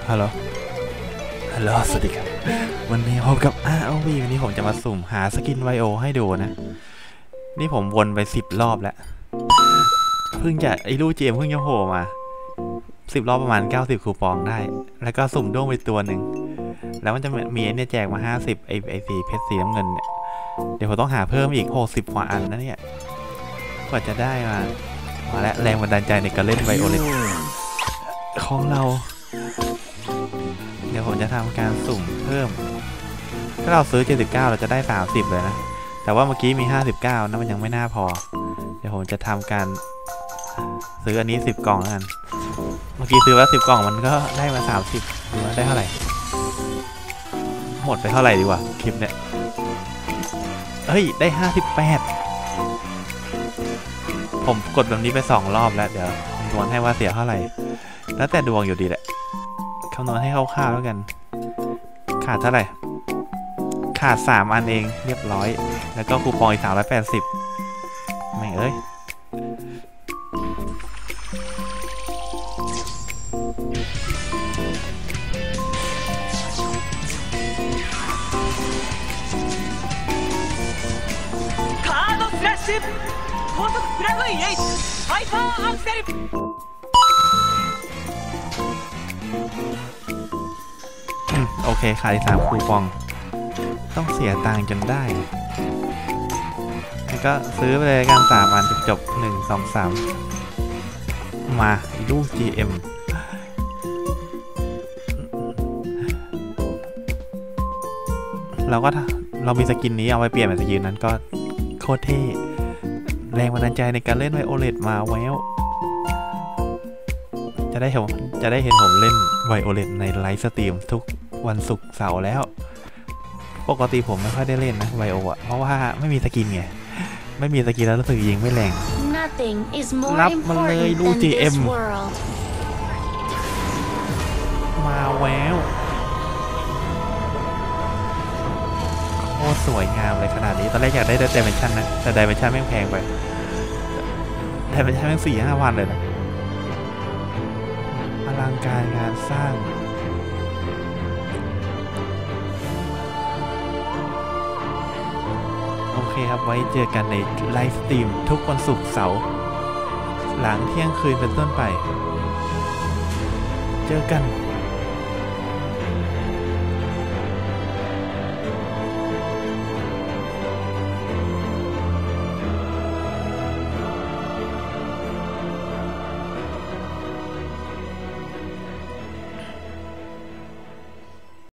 ฮัลโหลสวัสดีครับวันนี้พบกับ ROV วันนี้ผมจะมาสุ่มหาสกินไวโอให้ดูนะนี่ผมวนไป10 รอบแล้วเพิ่งจะไอ้ลูกเจมเพิ่งจะโผล่มา10 รอบประมาณ90คูปองได้แล้วก็สุ่มด้วงไปตัวหนึ่งแล้วมันจะมีเนี่ยแจกมา50ไอ้สีเพชรสีน้ำเงินเนี่ยเดี๋ยวผมต้องหาเพิ่มอีก60 กว่าอันนะเนี่ยกว่าจะได้มาแล้วแรงบันดาลใจในการเล่นไวโอเลตของเราเดี๋ยวผมจะทำการสุ่มเพิ่มถ้าเราซื้อ79เราจะได้30เลยนะแต่ว่าเมื่อกี้มี59นะมันยังไม่น่าพอเดี๋ยวผมจะทำการซื้ออันนี้10 กล่องแล้วกันเมื่อกี้ซื้อว่า10 กล่องมันก็ได้มา30หรือว่าได้เท่าไหร่หมดไปเท่าไหร่ดีกว่าคลิปเนี่ยเฮ้ยได้58ผมกดแบบนี้ไป2 รอบแล้วเดี๋ยวคำนวณให้ว่าเสียเท่าไหร่แล้วแต่ดวงอยู่ดีแหละคำนวณให้คร่าวๆแล้วกันขาดเท่าไหร่ขาด3 อันเองเรียบร้อยแล้วก็คูปองอีก380ไม่เอ้ย高速プラグインHハイパーアクセルโอเคขาย3 คูปองต้องเสียตังค์จนได้แล้วก็ซื้อไปเลยกัน3 อันจบ1 2 3มาลูก GM เรามีสกินนี้เอาไปเปลี่ยนเป็นสกินนั้นก็โคตรเท่แรงบันดาลใจในการเล่นไวโอเลตมาแววจะได้เห็นผมเล่นไวโอเลตในไลฟ์สตรีมทุกวันศุกร์เสาร์แล้วปกติผมไม่ค่อยได้เล่นนะไวโออะเพราะว่าไม่มีสกินไงไม่มีสกินแล้วรู้สึกยิงไม่แรงรับมันเลยลูก GM มาแววโคตรสวยงามเลยขนาดนี้ตอนแรกอยากได้ไดเมนชั่นนะแต่ไดเมนชั่นแม่งแพงไปไดเมนชั่นแม่ง4-5 วันเลยนะอลังการงานสร้างโอเคครับไว้เจอกันในไลฟ์สตรีมทุกวันศุกร์เสาร์หลังเที่ยงคืนเป็นต้นไปเจอกัน